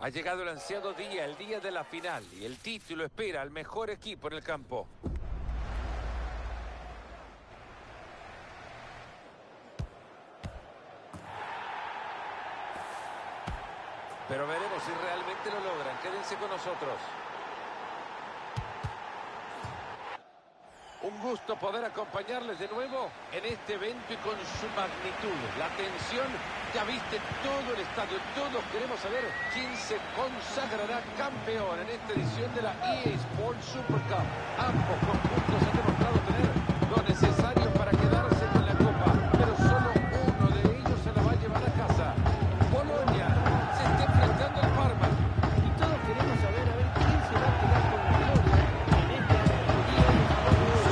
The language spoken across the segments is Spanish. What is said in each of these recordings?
Ha llegado el ansiado día, el día de la final, y el título espera al mejor equipo en el campo. Pero veremos si realmente lo logran. Quédense con nosotros. Un gusto poder acompañarles de nuevo en este evento y con su magnitud. La tensión, ya viste todo el estadio. Todos queremos saber quién se consagrará campeón en esta edición de la EA Sports Super Cup. Ambos conjuntos han demostrado tener lo necesario para quedarse con la copa, pero solo uno de ellos se la va a llevar a casa. Bolonia se está enfrentando al Parma. Y todos queremos saber a ver quién se va a quedar con la gloria en esta categoría de fútbol.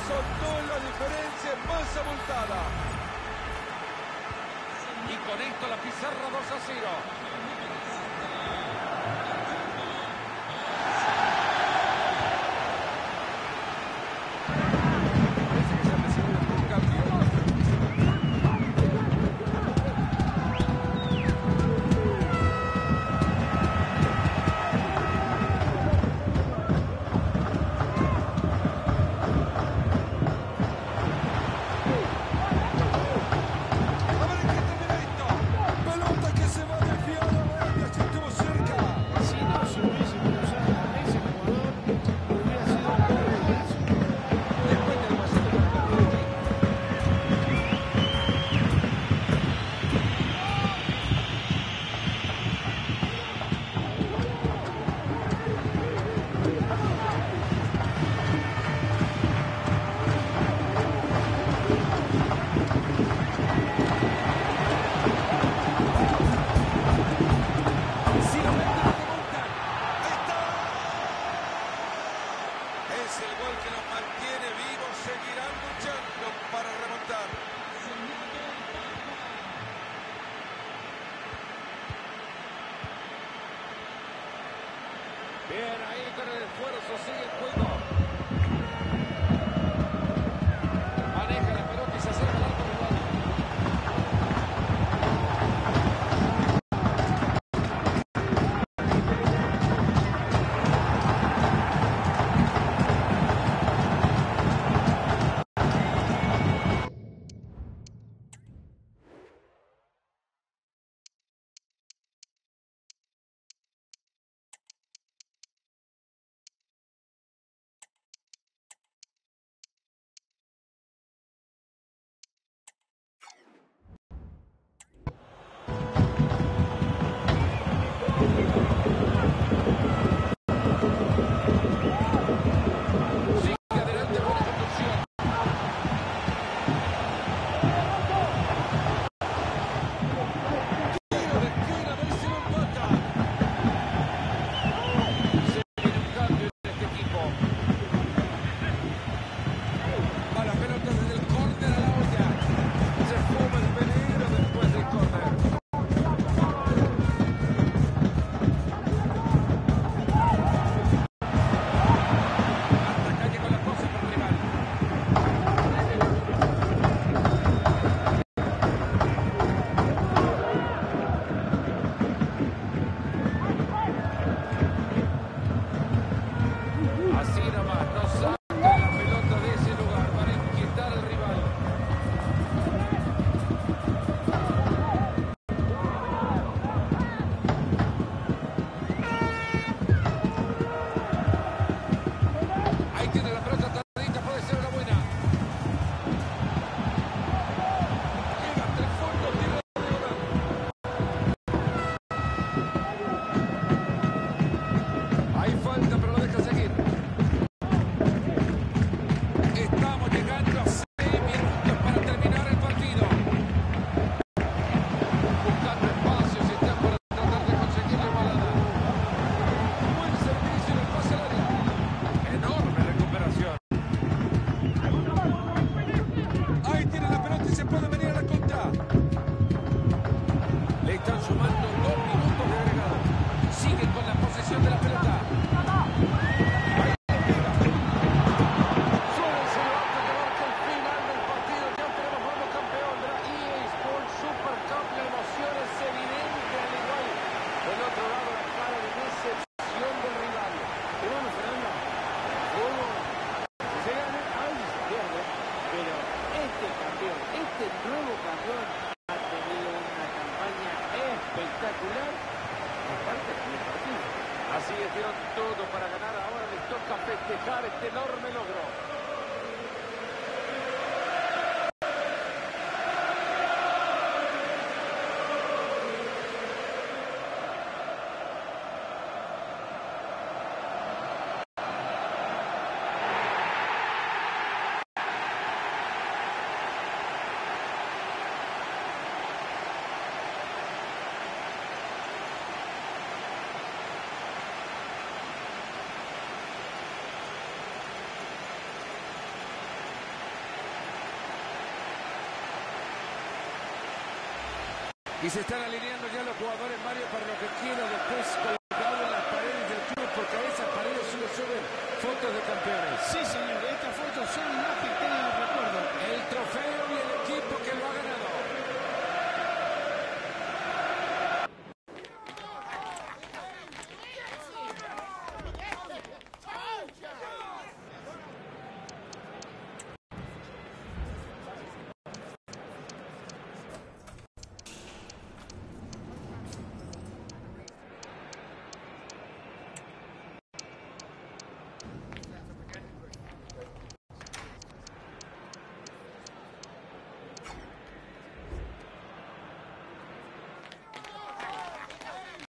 soltó la diferencia más abultada. Y con esto la pizarra 2-0. Bien, ahí con el esfuerzo sigue el juego. Maneja la pelota y se acerca al arco rival. Así es, dieron todo para ganar. Ahora les toca festejar este enorme logro. Y se están alineando ya los jugadores, Mario, para lo que quiero después.